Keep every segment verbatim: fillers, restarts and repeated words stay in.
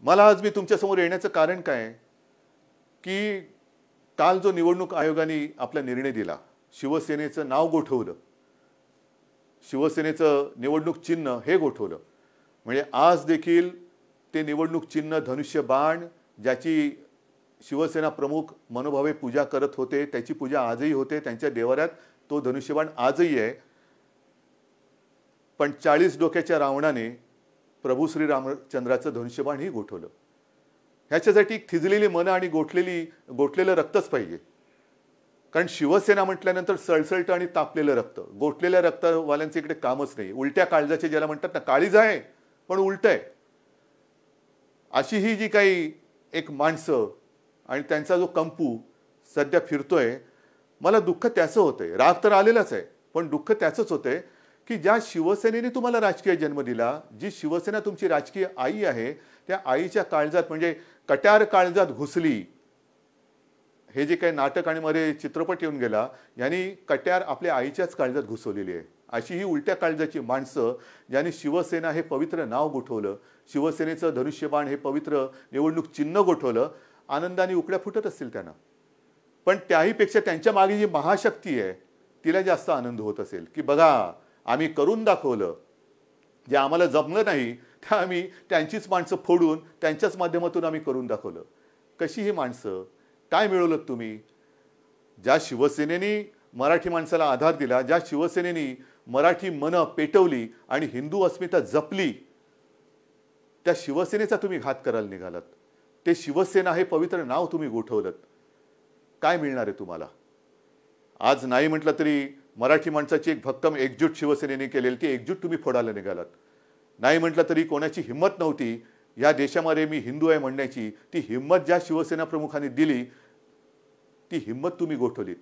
मला आज मी तुमच्यासमोर येण्याचं कारण काय आहे की काल जो निवडणूक आयोगाने आपला निर्णय दिला, शिवसेनेचं नाव गोठवलं, शिवसेनेचं निवडणूक चिन्ह हे गोठवलं, म्हणजे आज देखील ते निवडणूक चिन्ह धनुष्यबाण ज्याची शिवसेना प्रमुख मनोभावे पूजा करत होते त्याची पूजा आजही होते, त्यांच्या देवाऱ्यात तो धनुष्यबाण आजही आहे. पण चाळीस डोक्याच्या रावणाने प्रभू श्री रामचंद्राचं धनुष्यबाण ही गोठवलं. ह्याच्यासाठी थिजलेली मन आणि गोठलेली गोठलेलं रक्तच पाहिजे. कारण शिवसेना म्हटल्यानंतर सळसळतं आणि तापलेलं रक्त, गोठलेल्या रक्तवाल्यांचं इकडे कामच नाही. उलट्या काळजाचे ज्याला म्हणतात ना, काळीज आहे पण उलट आहे, अशी ही जी काही एक माणसं आणि त्यांचा जो कंपू सध्या फिरतोय, मला दुःख त्याचं होतंय. राग तर आलेलाच आहे, पण दुःख त्याचंच होतंय की ज्या शिवसेनेने तुम्हाला राजकीय जन्म दिला, जी शिवसेना तुमची राजकीय आई आहे, त्या आईच्या काळजात म्हणजे कट्यार काळजात घुसली, हे जे काही नाटक आणि मध्ये चित्रपट येऊन गेला, यांनी कट्यार आपल्या आईच्याच काळजात घुसवलेली आहे. अशी ही उलट्या काळजाची माणसं ज्यांनी शिवसेना हे पवित्र नाव गोठवलं, शिवसेनेचं धनुष्यबाण हे पवित्र निवडणूक चिन्ह गोठवलं, आनंदाने उकड्या फुटत असतील त्यांना. पण त्याहीपेक्षा त्यांच्या मागे जी महाशक्ती आहे तिला जास्त आनंद होत असेल की बघा आम्ही करून दाखवलं, जे आम्हाला जमलं नाही त्या आम्ही त्यांचीच माणसं फोडून त्यांच्याच माध्यमातून आम्ही करून दाखवलं. कशी ही माणसं, काय मिळवलं तुम्ही? ज्या शिवसेनेने मराठी माणसाला आधार दिला, ज्या शिवसेनेने मराठी मन पेटवली आणि हिंदू अस्मिता जपली, त्या शिवसेनेचा तुम्ही घात करायला निघालात. ते शिवसेना हे पवित्र नाव तुम्ही गोठवलं. काय मिळणार आहे तुम्हाला? आज नाही म्हटलं तरी मराठी माणसाची एक भक्कम एकजूट शिवसेनेने केलेली ती एकजूट तुम्ही फोडायला निघालात. नाही म्हटलं तरी कोणाची हिंमत नव्हती या देशामध्ये मी हिंदू आहे म्हणण्याची, ती हिंमत ज्या शिवसेना प्रमुखांनी दिली ती हिंमत तुम्ही गोठवलीत.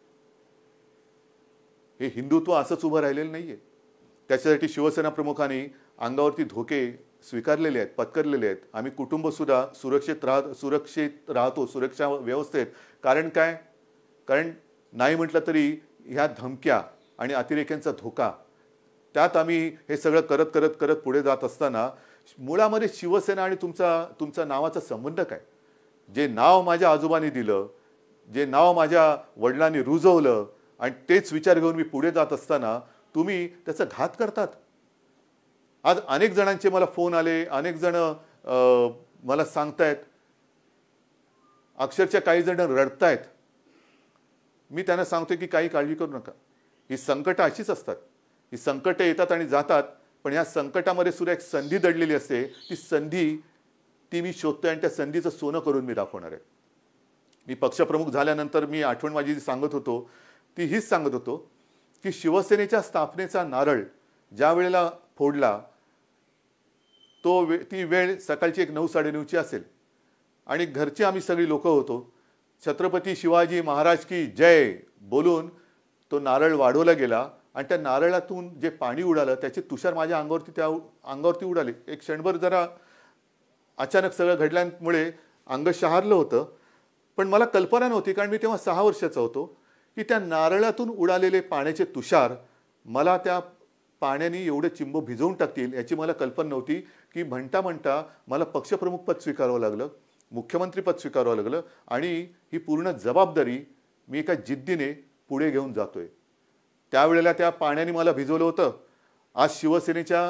हे हिंदुत्व असंच उभं राहिलेलं नाहीये. त्याच्यासाठी शिवसेना प्रमुखांनी अंगावरती धोके स्वीकारलेले आहेत, पत्करलेले आहेत. आम्ही कुटुंब सुद्धा सुरक्षित राहत सुरक्षित राहतो सुरक्षा व्यवस्थेत. कारण काय? कारण नाही म्हटलं तरी ह्या धमक्या आणि अतिरेक्यांचा धोका, त्यात आम्ही हे सगळं करत करत करत पुढे जात असताना मुळामध्ये शिवसेना आणि तुमचा तुमचा नावाचा संबंध काय? जे नाव माझ्या आजोबांनी दिलं, जे नाव माझ्या वडिलांनी रुजवलं आणि तेच विचार घेऊन मी पुढे जात असताना तुम्ही त्याचा घात करतात. आज अनेक जणांचे मला फोन आले, अनेक जण मला सांगतायत, अक्षरशः काही जण रडतायत. मी त्यांना सांगतो की काही काळजी करू नका. ही संकट अशीच असतात, ही संकट येतात आणि जातात, पण या संकटामध्ये सुद्धा एक संधी दडलेली असते. ती संधी ती मी शोधतोय आणि त्या संधीचं सोनं करून मी दाखवणार आहे. मी पक्षप्रमुख झाल्यानंतर मी आठवण माझी जी सांगत होतो ती हीच सांगत होतो की शिवसेनेच्या स्थापनेचा नारळ ज्या वेळेला फोडला तो वे ती वेळ सकाळची एक नऊ साडेनऊची असेल आणि घरची आम्ही सगळी लोक होतो. छत्रपती शिवाजी महाराज की जय बोलून तो नारळ वाढवला गेला आणि त्या नारळातून जे पाणी उडालं त्याचे तुषार माझ्या अंगावरती त्या अंगावरती उडाले. एक क्षणभर जरा अचानक सगळं घडल्यामुळे अंग शहारलं होतं, पण मला कल्पना नव्हती, कारण मी तेव्हा सहा वर्षाचा होतो, की त्या नारळातून उडालेले पाण्याचे तुषार मला त्या पाण्याने एवढे चिंब भिजवून टाकतील याची मला कल्पना नव्हती. की म्हणता म्हणता मला पक्षप्रमुख पद स्वीकारावं लागलं, मुख्यमंत्री पद स्वीकारावं लागलं आणि ही पूर्ण जबाबदारी मी एका जिद्दीने पुढे घेऊन जातोय. त्यावेळेला त्या पाण्याने मला भिजवलं होतं. आज शिवसेनेच्या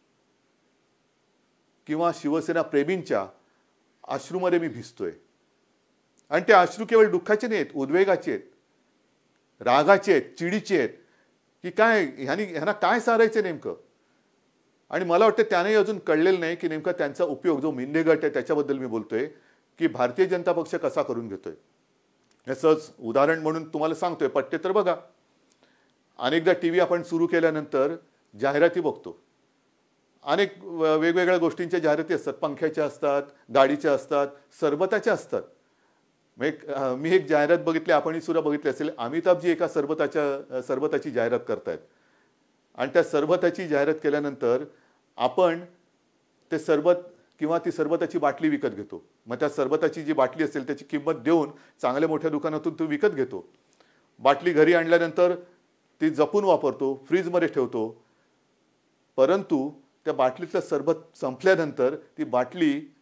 किंवा शिवसेना प्रेमींच्या अश्रूमध्ये मी भिजतोय आणि ते अश्रू केवळ दुःखाचे नाहीत, उद्वेगाचे आहेत, रागाचे आहेत, चिडीचे आहेत की काय ह्यानी ह्यांना काय सारायचं नेमकं. आणि मला वाटतं त्यानेही अजून कळलेलं नाही की नेमका त्यांचा उपयोग जो मिंदे गट आहे त्याच्याबद्दल मी बोलतोय की भारतीय जनता पक्ष कसा करून घेतोय. याचंच उदाहरण म्हणून तुम्हाला सांगतोय, पट्टे तर बघा. अनेकदा टी व्ही आपण सुरू केल्यानंतर जाहिराती बघतो, अनेक वेगवेगळ्या गोष्टींच्या जाहिराती असतात, पंख्याच्या असतात, गाडीच्या असतात, सरबताच्या असतात. मी एक जाहिरात बघितली, आपणही सुद्धा बघितली असेल, अमिताभजी एका सरबताच्या सरबताची जाहिरात करतायत आणि त्या सरबताची जाहिरात केल्यानंतर आपण ते सरबत किंवा ती सरबताची बाटली विकत घेतो. मग त्या सरबताची जी बाटली असेल त्याची किंमत देऊन चांगल्या मोठ्या दुकानातून तो विकत घेतो. बाटली घरी आणल्यानंतर ती जपून वापरतो, फ्रीजमध्ये ठेवतो. परंतु त्या बाटलीतलं सरबत संपल्यानंतर ती बाटली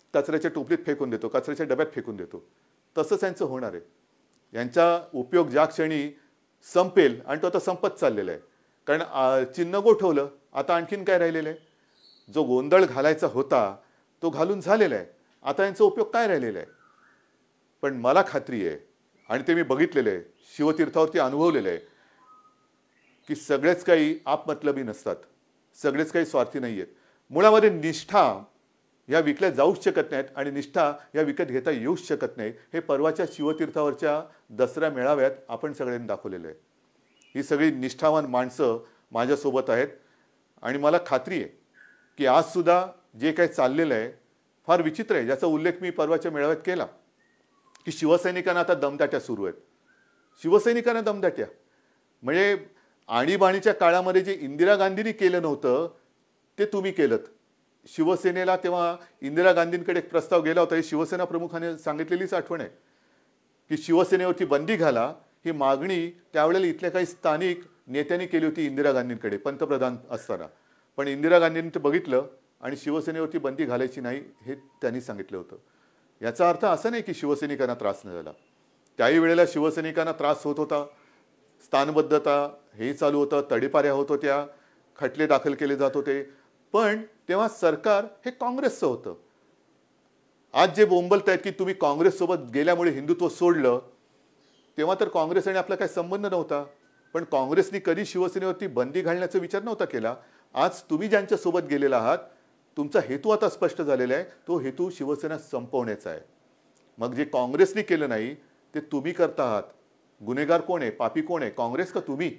कचऱ्याच्या टोपलीत फेकून देतो, कचऱ्याच्या डब्यात फेकून देतो. तसंच यांचं होणार आहे. यांचा उपयोग ज्या क्षणी संपेल, आणि तो आता संपत चाललेला आहे, कारण चिन्ह गोठवलं, आता आणखीन काय राहिलेलं आहे? जो गोंधळ घालायचा होता तो घालून झालेला आहे. आता यांचा उपयोग काय राहिलेला आहे? पण मला खात्री आहे, आणि ते मी बघितलेलं आहे, शिवतीर्थावरती अनुभवलेलं आहे, की सगळेच काही आपमतलबी नसतात, सगळेच काही स्वार्थी नाही आहेत. मुळामध्ये निष्ठा या विकल्या जाऊच शकत नाहीत, आणि निष्ठा या विकत घेता येऊच शकत नाही. हे परवाच्या शिवतीर्थावरच्या दसऱ्या मेळाव्यात आपण सगळ्यांनी दाखवलेलं आहे. ही सगळी निष्ठावान माणसं माझ्यासोबत आहेत, आणि मला खात्री आहे की आज सुद्धा जे काही चाललेलं आहे फार विचित्र आहे, ज्याचा उल्लेख मी परवाच्या मेळाव्यात केला, की शिवसैनिकांना आता दमदाट्या सुरू आहेत. शिवसैनिकांना दमदाट्या म्हणजे आणीबाणीच्या काळामध्ये जे इंदिरा गांधींनी केलं नव्हतं ते तुम्ही केलं. शिवसेनेला तेव्हा इंदिरा गांधींकडे एक प्रस्ताव गेला होता, ही शिवसेना प्रमुखाने सांगितलेलीच आठवण आहे, की शिवसेनेवरती बंदी घाला. ही मागणी त्यावेळेला इथल्या काही स्थानिक नेत्यांनी केली होती इंदिरा गांधींकडे पंतप्रधान असताना. पण इंदिरा गांधींनी ते बघितलं आणि शिवसेनेवरती बंदी घालायची नाही हे त्यांनी सांगितलं होतं. याचा अर्थ असा नाही की शिवसैनिकांना त्रास नाही झाला. त्याही वेळेला शिवसैनिकांना त्रास होत होता, स्थानबद्धता हे चालू होतं, तडीपाऱ्या होत होत्या, खटले दाखल केले जात होते. पण तेव्हा सरकार हे काँग्रेसचं होतं. आज जे बोंबलतायत की तुम्ही काँग्रेससोबत गेल्यामुळे हिंदुत्व सोडलं, तेव्हा तर काँग्रेस आणि आपला काही संबंध नव्हता. पण काँग्रेसने कधी शिवसेनेवरती बंदी घालण्याचा विचार नव्हता केला. आज तुम्ही ज्यांच्या सोबत गेलेला आहात, तुमचा हेतू आता स्पष्ट झालेला आहे, तो हेतू शिवसेना संपवण्याचा आहे. मग जे काँग्रेसने केलं नाही ते तुम्ही करता आहात. गुन्हेगार कोण आहे, पापी कोण आहे, काँग्रेस का तुम्ही?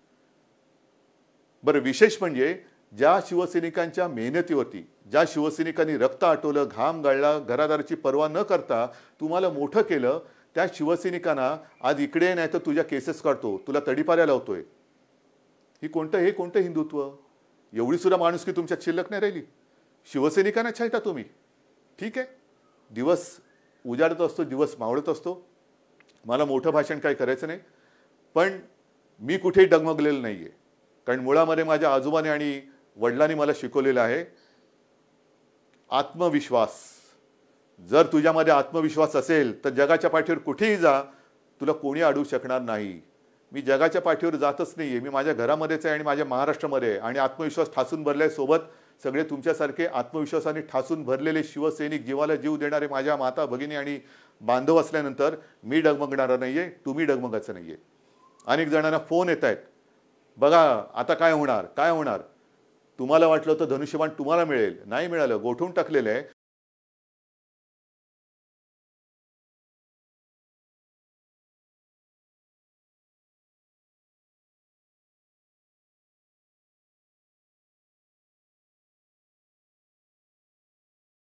बरं, विशेष म्हणजे ज्या शिवसैनिकांच्या मेहनतीवरती, ज्या शिवसैनिकांनी रक्त आटवलं, घाम गाळला, घरादाराची पर्वा न करता तुम्हाला मोठं केलं, त्या शिवसैनिकांना आज इकडे नाही तर तुझ्या केसेस काढतो, तुला तडीपाऱ्या लावतोय. ही कोणतं हे कोणतं हिंदुत्व? एवढी सुद्धा माणुसकी तुमच्यात शिल्लक नाही राहिली. शिवसैनिकांना छळता तुम्ही. ठीक आहे, दिवस उजाडत असतो, दिवस मावळत असतो. मला मोठं भाषण काय करायचं नाही, पण मी कुठेही डगमगलेलं नाहीये. कारण मुळामध्ये माझ्या आजोबाने आणि वडिलांनी मला शिकवलेलं आहे आत्मविश्वास. जर तुझ्यामध्ये आत्मविश्वास असेल तर जगाच्या पाठीवर कुठेही जा, तुला कोणी अडवू शकणार नाही. मी जगाच्या पाठीवर जातच नाहीये, मी माझ्या घरामध्येच आहे आणि माझ्या महाराष्ट्रामध्ये आहे. आणि आत्मविश्वास ठासून भरलाय. सोबत सगळे तुमच्यासारखे आत्मविश्वासाने ठासून भरलेले शिवसैनिक, जीवाला जीव देणारे माझ्या माता भगिनी आणि बांधव असल्यानंतर मी डगमगणार नाहीये, तुम्ही डगमगायचं नाहीये. अनेक जणांना फोन येत आहेत, बघा आता काय होणार काय होणार. तुम्हाला वाटलं होतं धनुष्यबाण तुम्हाला मिळेल, नाही मिळालं, गोठवून टाकलेलं आहे.